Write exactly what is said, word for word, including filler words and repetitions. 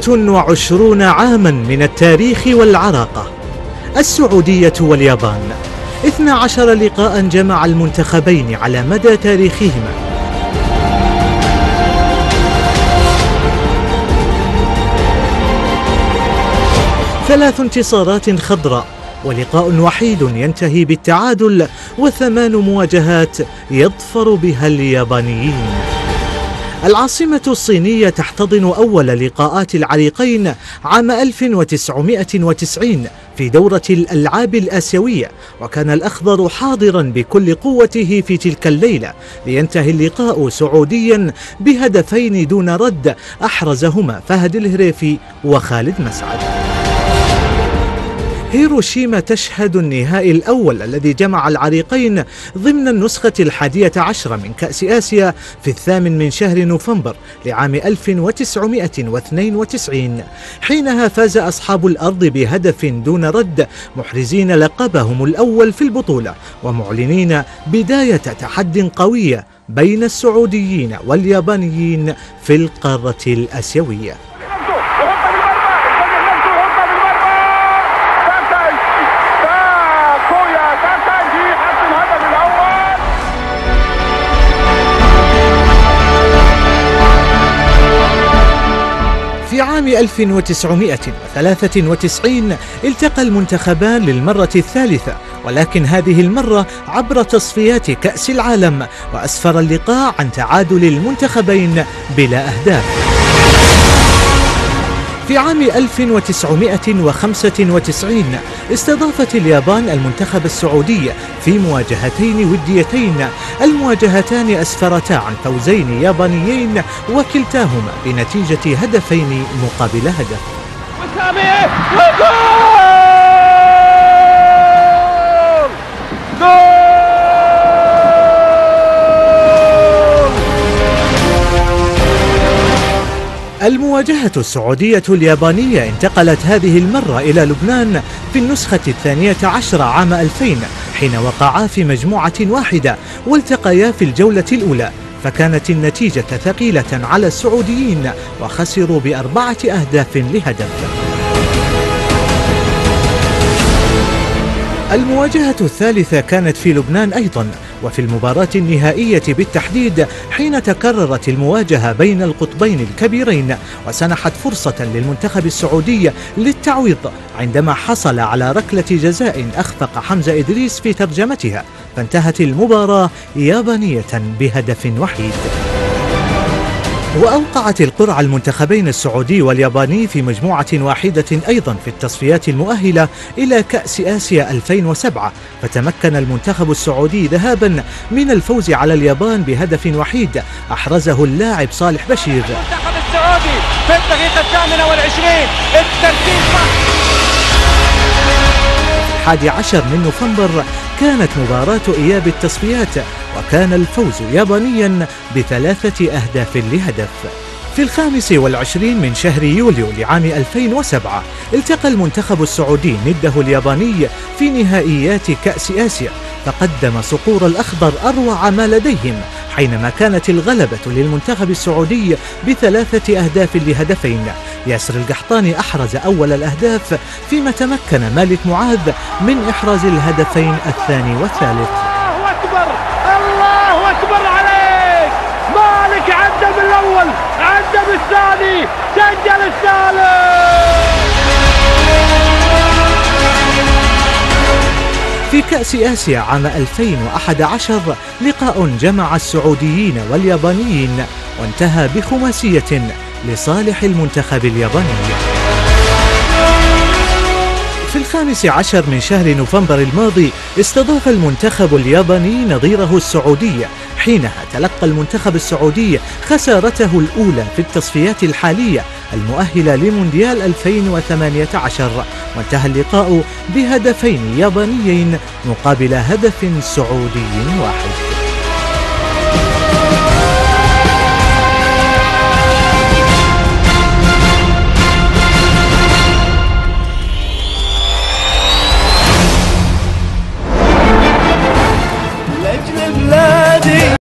ثلاثة وعشرون عاما من التاريخ والعراقة، السعودية واليابان، اثنا عشر لقاء جمع المنتخبين على مدى تاريخهما. ثلاث انتصارات خضراء ولقاء وحيد ينتهي بالتعادل، وثمان مواجهات يظفر بها اليابانيين. العاصمة الصينية تحتضن أول لقاءات العريقين عام ألف وتسعمائة وتسعين في دورة الألعاب الآسيوية، وكان الأخضر حاضرا بكل قوته في تلك الليلة، لينتهي اللقاء سعوديا بهدفين دون رد أحرزهما فهد الهريفي وخالد مسعد. هيروشيما تشهد النهائي الأول الذي جمع العريقين ضمن النسخة الحادية عشرة من كأس آسيا في الثامن من شهر نوفمبر لعام ألف وتسعمائة واثنين وتسعين، حينها فاز أصحاب الأرض بهدف دون رد، محرزين لقبهم الأول في البطولة، ومعلنين بداية تحد قوية بين السعوديين واليابانيين في القارة الآسيوية. في عام ألف وتسعمائة وثلاثة وتسعين التقى المنتخبان للمرة الثالثة، ولكن هذه المرة عبر تصفيات كأس العالم، وأسفر اللقاء عن تعادل المنتخبين بلا أهداف. في عام ألف وتسعمائة وخمسة وتسعين استضافت اليابان المنتخب السعودي في مواجهتين وديتين، المواجهتان أسفرتا عن فوزين يابانيين وكلتاهما بنتيجة هدفين مقابل هدف. المواجهة السعودية اليابانية انتقلت هذه المرة إلى لبنان في النسخة الثانية عشرة عام ألفين، حين وقعا في مجموعة واحدة والتقيا في الجولة الأولى، فكانت النتيجة ثقيلة على السعوديين وخسروا بأربعة أهداف لهدف. المواجهة الثالثة كانت في لبنان أيضا، وفي المباراة النهائية بالتحديد، حين تكررت المواجهة بين القطبين الكبيرين، وسنحت فرصة للمنتخب السعودي للتعويض عندما حصل على ركلة جزاء أخفق حمزة إدريس في ترجمتها، فانتهت المباراة يابانية بهدف وحيد. وأوقعت القرعة المنتخبين السعودي والياباني في مجموعة واحدة أيضا في التصفيات المؤهلة إلى كأس آسيا ألفين وسبعة، فتمكن المنتخب السعودي ذهابا من الفوز على اليابان بهدف وحيد أحرزه اللاعب صالح بشير. المنتخب السعودي في الدقيقة الثامنة والعشرين التركيز الحادي عشر من نوفمبر كانت مباراة إياب التصفيات، وكان الفوز يابانيا بثلاثة أهداف لهدف. في الخامس والعشرين من شهر يوليو لعام ألفين وسبعة التقى المنتخب السعودي نده الياباني في نهائيات كأس آسيا، فقدم صقور الأخضر أروع ما لديهم، حينما كانت الغلبة للمنتخب السعودي بثلاثة أهداف لهدفين. ياسر القحطاني أحرز أول الأهداف، فيما تمكن مالك معاذ من إحراز الهدفين الثاني والثالث. الله أكبر الله أكبر عليك، مالك عدى بالأول، عدى بالثاني، سجل الثالث. في كأس آسيا عام ألفين وأحد عشر لقاء جمع السعوديين واليابانيين، وانتهى بخماسية لصالح المنتخب الياباني. في الخامس عشر من شهر نوفمبر الماضي استضاف المنتخب الياباني نظيره السعودي، حينها تلقى المنتخب السعودي خسارته الأولى في التصفيات الحالية المؤهلة لمونديال ألفين وثمانية عشر، وانتهى اللقاء بهدفين يابانيين مقابل هدف سعودي واحد.